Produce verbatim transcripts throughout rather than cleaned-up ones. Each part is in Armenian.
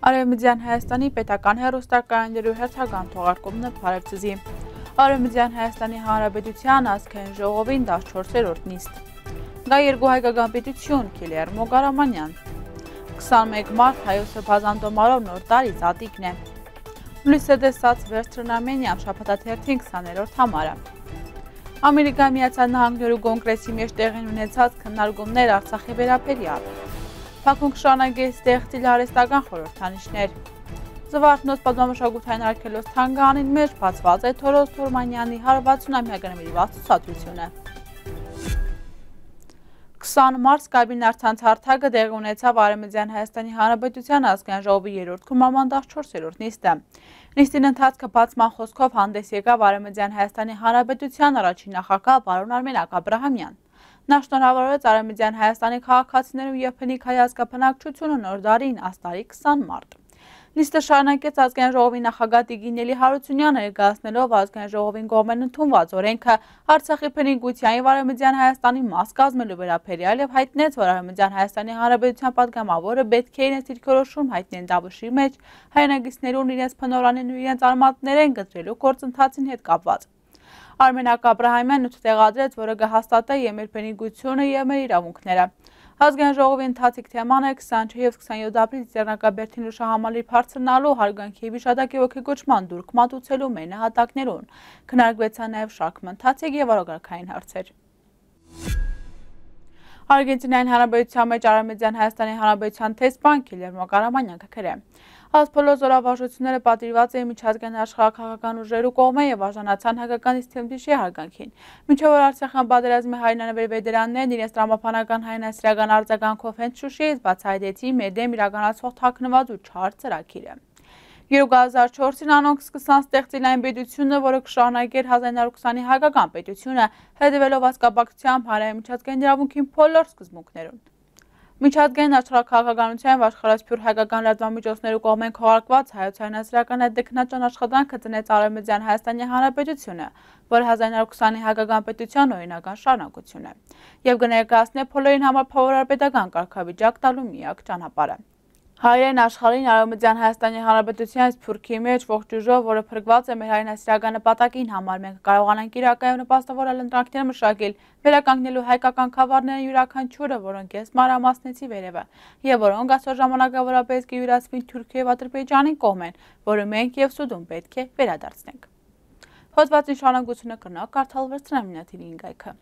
Արևմտյան Հայաստանի պետական հեռուստակայաններու հերթական թողարկումն Փարեվցիզի։ Արևմտյան Հայաստանի Հանրապետության ազգային ժողովին տասնչորսերորդ նիստ։ Գա երկու հայկական պետություն Քիլիար Մոգարամանյան։ քսանմեկ մարտ հայոց սրբազան նոր տարի Զատիկն է։ Լույսը տեսած Վերստրնամենիան շաբաթաթերթին քսաներորդ համարը։ Ամերիկայի Միացյալ Նահանգներու կոնգրեսի մեջ տեղի ունեցած քննարկումներ Արցախի վերաբերյալ։ Փակում կշարունակի ստեղծել արհեստական խորհրդանիշներ։ Զվարթնոց պատմամշակութային արգելոց թանգարանին մեջ բացված է Թորոս Թորմանյանի հարվածունամյա նվիրված ցուցադրությունը։ քսան մարտ կաբին առցանց հարթակը տեղի ունեցավ Արևմտյան Հայաստանի Հանրապետության ազգային ժողովի երրորդ քննման տասնչորսերորդ նիստը։ Նիստին ընթացքը բացման խոսքով հանդես եկավ Արևմտյան Հայաստանի Հանրապետության առաջին նախագահ պարոն Արմենակ Աբրահամյան։ Նա շնորհավորեց Արևմտյան Հայաստանի քաղաքացիներու եւ փնիկ հայ ազգաբնակչությունը նոր տարին աստարի քսան մարտ։ Նիստը շարունակեց ազգային ժողովի նախագահ Տիգին Էլի Հարությունյանը ներկայացնելով ազգային ժողովին կողմեն ընդունված օրենքը Արցախի փնիկության եւ Արևմտյան Հայաստանի մաս կազմելու վերաբերյալ եւ հայտնեց, որ Արևմտյան Հայաստանի Հանրապետության պատգամավորը պետք է իրենց դիրքորոշում հայտնեն Դավուշի մեջ հայրենագիցներուն իրենց փնորանին ու իրենց արմատներեն գծելու գործընթացին հետ կապված։ Արմենակ Աբրահամյանն ուստեղադրեց, որը կհաստատե եւ մեր փնիկությունը եւ մեր իրավունքները։ Ազգային ժողովի ընթացիկ թեման է քսանչորս եւ քսանյոթ ապրիլ Ձեռնարկաբերդին հուշահամալիր բարձրանալու հարգանքի եւ վիշադակի ոգեկոչման դուրք մատուցելու մեր նահատակներուն։ Քննարկվեցան նաեւ շարք մնացիկ եւ օրակարգային հարցեր։ Արգենտինայի Հանրապետության մեջ Արևմտյան Հայաստանի Հանրապետության տեսփան Քիլիար Մոգարամանյան քրե։ Ազգային զորավարժությունները պատրված էին միջազգային աշխարհաքաղաքական ուժերու կողմէ եւ արժանացան հայկական իշխանությունների հարգանքին։ Մինչեւ որ Արցախյան պատերազմի հայրենանվեր վետերաններն իրենց տրամաբանական հայրենասիրական արձագանքով հենց Շուշիից բացահայտեցին մեր դեմ իրականացվող թաքնված ու չար ծրագիրը։ երկու հազար չորսին անոնք սկսան ստեղծել այն պետությունը, որը կշարունակեր հազար իննսուն քսանի հայկական պետությունը, հետևելով ազգաբակցությամբ հանրային միջազգային իրավունքին բոլոր սկզբունքներուն։ Միջազգային աշխարհաքաղաքականության եւ աշխարհասփյուր հայկական լրատվամիջոցներու կողմեն քողարկված հայոց հայրենասիրական դեքնաճան աշխատանքը ծնեց Արևմտյան Հայաստանի Հանրապետությունը, որը հազար իննսուն քսանի հայկական պետության օրինական շարունակություն է, եւ կներկայացնե բոլորին համար փոխարար պետական կարգավիճակ տալու միակ ճանապարհը։ Հայերեն աշխարհին Արևմտյան Հայաստանի Հանրապետության Սփյուռքի մեջ ողջ ուժով, որը փրկված է մեր հայրենասիրական նպատակին համար, մենք կարողանանք իրական նպաստավորել ընտրանքներ մշակել, վերականգնելու հայկական խավարները յուրաքանչյուրը, որոնք ես մանրամասնեցի վերևը, եւ որոնք այսօր ժամանակավորապես կյուրացվին Թուրքիայի եւ Ադրբեջանի կողմեն, որը մենք եւ Սուդուն պետք է վերադարձնենք։ Հոդվածի շարունակությունը կրնակ կարդալ Վերցնամինաթիվի ինգայքը։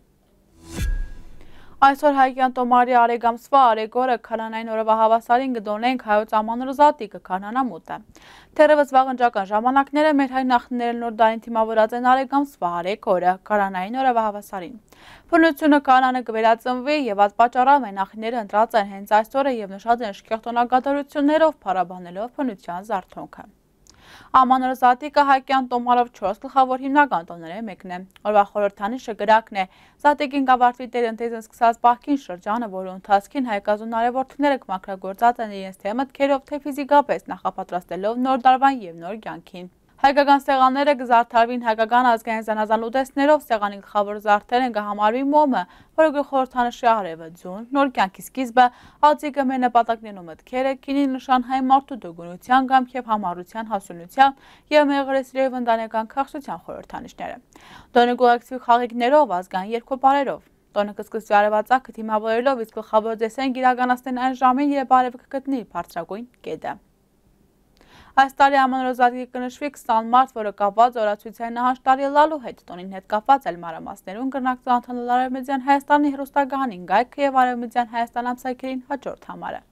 Այսօր հայկյան տոմարի արեգամսվա արեգորը քանանային օրվա հավասարին գդոնենք հայոց ամանոր Զատիկը քանանամուտը։ Թերևս վաղնջական ժամանակները մեր հայ նախնիները նոր դարին թիմավորած են արեգամսվա արեգորը քանանային օրվա հավասարին։ Փնությունը կանանը կվերածնվի եւ այդ պատճառով մեր նախնիները ընտրած են հենց այս օրը եւ նշած են շքեղտոնագադարություններով փառաբանելով փնության զարթոնքը։ Ամանոր Զատիկը հայկյան տոմարով չորս գլխավոր հիմնական տոմներէ մեկն է։ Օրվա խորհրդանիշը գրակն է։ Զատիկին կավարտվի տերընթեզն սկսած պահքին շրջանը, որը ընթացքին հայկազուն արևորդները կմաքրագործած են իրենց թե մտքերով, թե ֆիզիկապես նախապատրաստելով նոր դարվան եւ նոր կյանքին։ Հայկական սեղանները կզարդարվին հայկական ազգային զանազան ուտեստներով, սեղանի գլխավոր զարդեր են կհամարվի մոմը, որը գլխորհրդանշի արևը ձուն, նոր կյանքի սկիզբը, ածիկը մեր նպատակներու մտքերը, քինի նշան հայ մարդու դոգունության, գամք եւ համառության հասունության եւ մեղրեսիրով ընտանեկան քաղցրության խորհրդանիշները։ Տոնը կոլեկտիվ խաղիկներով, ազգային երկրպարերով։ Տոնը կսկսվի արևածագը թիմավորելով, իսկ գլխավոր դեսեն իրականացնեն այն ժամին, երբ արևը կգտնի բարձրագույն կետը։ Այս տարի Ամանոր Զատիկը կնշվի քսան մարտ, որը կապված օրացույցային նահանջ տարի լալու հետ, տոնին հետ կապված էլ մանրամասներուն կրնակ ծանոթանալ Արևմտյան Հայաստանի հեռուստակայանին գայքը եւ Արևմտյան Հայաստան ամսագրին հաջորդ համարը։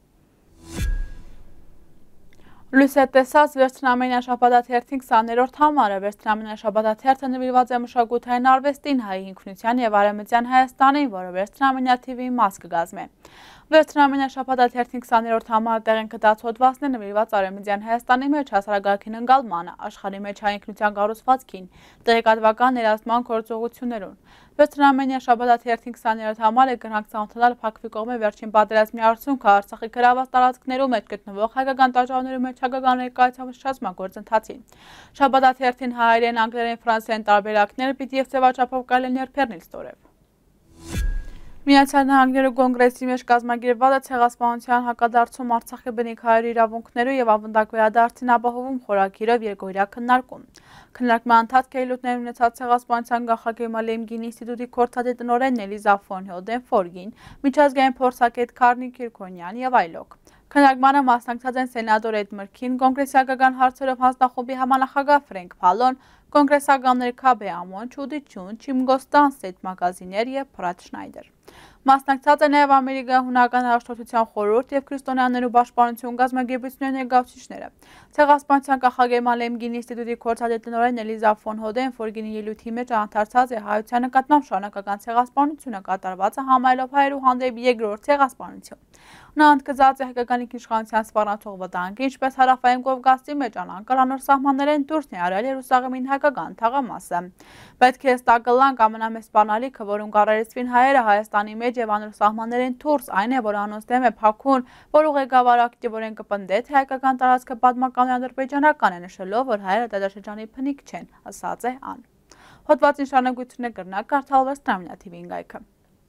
Լույսը տեսած Վերցնամենիա շաբաթաթերթին քսաներորդ համարը Վերցնամենիա շաբաթաթերթը նվիրված է մշակութային արվեստին, հայ ինքնության եւ Արևմտյան Հայաստանին, որը Վերցնամենիա թիվի մաս կգազմի։ Վերցնամենիա շաբաթաթերթին քսաներորդ համարը տեղին գտած հոդվածն է նվիրված Արևմտյան Հայաստանի մեջ հասարակարգին ընկալմանը, աշխարհի մեջ հայ ինքնության կառուցվածքին, տեղեկատվական ներազդման գործողություններուն։ Վերցնամենիա շաբաթաթերթին քսաներորդ համարը կրնակ ծանոթանալ Փակվի կողմի վերջին պատերազմի արդյունքը Արցախի գրաված տարածքներում մեջ գտնվող հայկական տաճարներու մեջ հայկական ներկայացման շրջացման գործընթացին։ Շաբաթաթերթին հայերեն, անգլերեն, ֆրանսերեն տարբերակները պիտի եւ ձևաչափով կարելի ներբեռնել ստորև։ Միացյալ Նահանգների կոնգրեսի մեջ կազմակերպված է ցեղասպանության հակադարձում Արցախի բնիկահայերի իրավունքներու եւ ավանդակ վերադարձին ապահովում խորագիրով երկօրյա քննարկում։ Քննարկման ընթացքը ելույթներ ունեցած ցեղասպանության կանխարգելման գինի ինստիտուտի քորթադե տնօրեն Էլիզա ֆոն Հոդենֆորգին, միջազգային փորձագետ Քարնի Քիրքոնյան եւ այլոք։ Քննարկմանը մասնակցած են սենատոր Էդ Մրքին, կոնգրեսիական հարցերով հանձնախումբի համանախագահ Ֆրենկ Փալոն, կոնգրեսականներ Քաբե Ամոն, Չուդի Չուն, Չիմգոստան Սետ մագազիներ եւ Փրատ Շնայդեր։ Մասնակցած է նաև Ամերիկայի հունական հաշտոցության խորհուրդ եւ քրիստոնյաներու պաշտպանություն գազագերբությունների ներկայացուցիչները։ Ցեղասպանության կանխարգելման գինի ինստիտուտի քորթադե տնօրեն Էլիզա ֆոն Հոդենֆորգինի ելույթի մեջ անդրադարձած է հայության նկատմամբ շարունակական ցեղասպանությունը կատարված է համայնքով հայերու հանդեպ երկրորդ ցեղասպանություն։ Նա ընդգծած է հայկական ինքնիշխանության սպառնացող վտանգը, ինչպես հարավային Կովկասի մեջ անանկար անոր սահմաններեն դուրս ներառել Երուսաղեմին հայկական թաղամասը։ Պետք է ստակլանք ամենամեծ սպանալիքը, որում կառերեսվին հայերը Հայաստանի մեջ եւ անոր սահմաններեն դուրս, այն է, որ անոնց դեմ է փակուն, որ ուղեկավար ակտիվորեն կպնդե, թե հայկական տարածքը պատմական ադրբեջանական է, նշելով, որ հայերը դադարշրջանի փնիկ չեն, ասաց է ան։ Հոդվածին շարունակությունը կրնա կարդալվեց Տրամինա թի վի գայքը։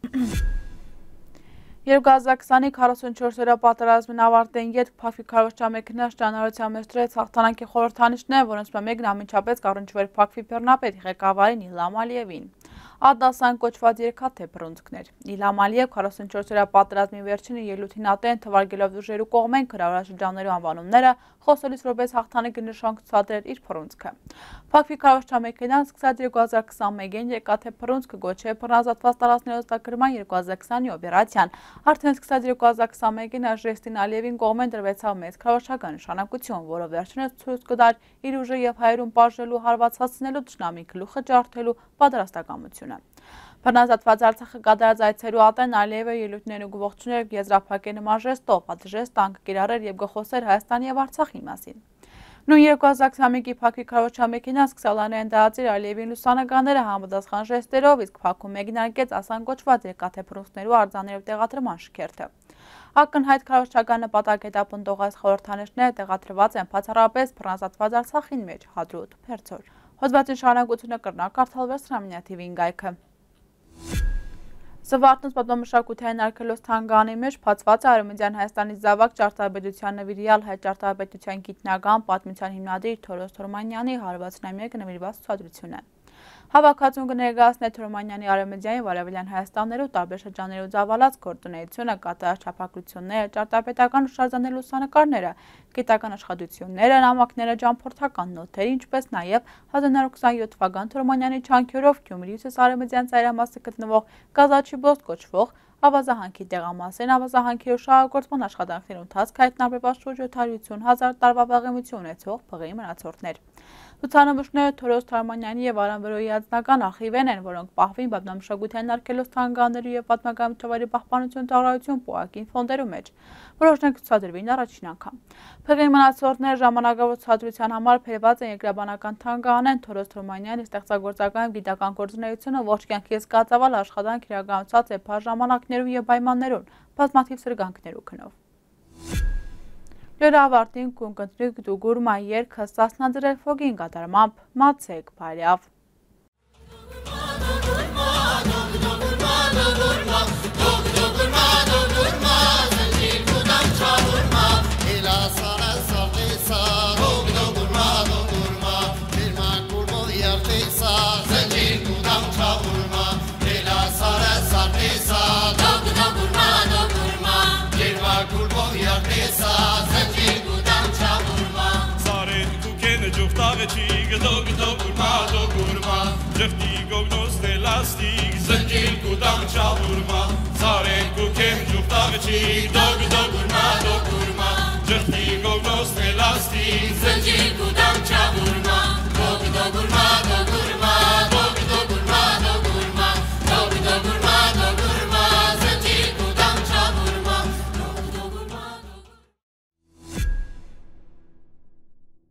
երկու հազար քսանի քառասունչորս-օրյա պատերազմին ավարտեն ետք Փակվի քարոզչամեքենա շրջանառության մեջ դրեց հաղթանակի խորհրդանիշները, որոնց մեկն ամենչապես կառնչվեր Փակվի բեռնապետ ղեկավարին Իլհամ Ալիևին։ Ադասան կոչված երկաթե բռունցքներ։ Իլհամ Ալիև քառասունչորս-օրյա պատերազմի վերջին ելույթին ատեն թվարկելով ուժերու կողմեն քրավաշրջաններու անվանումները, խոսելիս որպես հաղթանակի նշան ցուցադրել իր բռունցքը։ Փակվի քարոզչամեքենան սկսած երկու հազար քսանմեկին երկաթե բռունցքը գոչե բռնազատված տարածքների օգտագործման երկու հազար քսանի օպերացիան։ Արդեն սկսած երկու հազար քսանմեկին Ժեստին Ալիևին կողմեն դրվեցավ մեծ քրավաշական նշանակություն, որը վերջինս ցույց կտար իր ուժը եւ հայերուն բաժելու հարվածացնելու ճշնամի գլուխը ջարդելու պատրաստակամությունը։ Բռնազատված Արցախը կատարած այցերու ատեն Ալիևը ելույթներու գողջուներ եզրափակե նման ժեստով, պատժեստ տանկ կիրառեր եւ գխոսեր Հայաստանի եւ Արցախի մասին։ Նույն երկու հազար քսանմեկի Փակվի քարոզչամեքենան սկսալան են դարձել Ալիևին լուսանկարները համապատասխան ժեստերով, իսկ Փակում մեկնարկեց ասան կոչված երկաթե բռունցքներու արձաններով տեղադրման շքերթը։ Ակնհայտ քարոզչական նպատակ հետապնդող այս խորհրդանիշները տեղադրված են բացառապես բռնազատված Արցախին մեջ, Հադրուտ, Փերձոր։ Հոդվածին շարունակությունը կրնա կարդալվեց Տրամինա թի վի գայքը։ Զվարթնոց պատմամշակութային արգելոց թանգարանի մեջ բացված է Արևմտյան Հայաստանի զավակ ճարտարապետության նվիրյալ հայ ճարտարապետության գիտնական պատմության հիմնադիր Թորոս Թորմանյանի հարվածնամյակը նվիրված ցուցադրությունը։ Հավաքածուն կներկայացնե Թորմանյանի Արևմտյան եւ Արևելյան Հայաստաններու տարբեր շրջաններու ծավալած գործունեությունը, կատարած չափակրությունները, ճարտարապետական հուշարձանների լուսանկարները, գիտական աշխատությունները, նամակները, ճամփորդական նոթերը, ինչպես նաեւ հազար նոց քսանյոթ թվական Թորմանյանի չանքերով Գյումրիից Արևմտյան ծայրամասը գտնվող Գազաչիբոս կոչվող ավազահանքի տեղամասերն ավազահանքի շահագործման աշխատանքների ընթացքը հայտնաբերված շուրջ յոթ հազար տարվա վաղեմություն ունեցող փղի մնացորդներ։ Ցուցանմուշները Թորոս Թորմանյանի եւ Արամ Վրոյի անձնական արխիվեն են, որոնք պահվին պատմամշակութային արգելոց թանգարաններու եւ պատմական միջավայրի պահպանություն ծառայություն պոակին ֆոնդերու մեջ, որոնք ցուցադրվին առաջին անգամ։ Փղի մնացորդները ժամանակավոր ցուցադրության համար փերված են երկրաբանական թանգարանեն Թորոս Թորմանյանի ստեղծագործական գիտական գործունեությունը ողջ կյանքի զգացավալ աշխատանք իրականացած է բար ժամանակներում եւ պայմաններում, բազմաթիվ սրգանքներու քնով։ Լրավարտին կունկտրիկ դուգուրմա երկը սասնադրել ֆոգին կատարմամբ մացեք բարյավ։ Dog dog urma dog urma Jefti gognos de lastig Zengil kudam chavurma Zare kukem juftagchi Dog dog urma dog urma Jefti gognos de lastig Zengil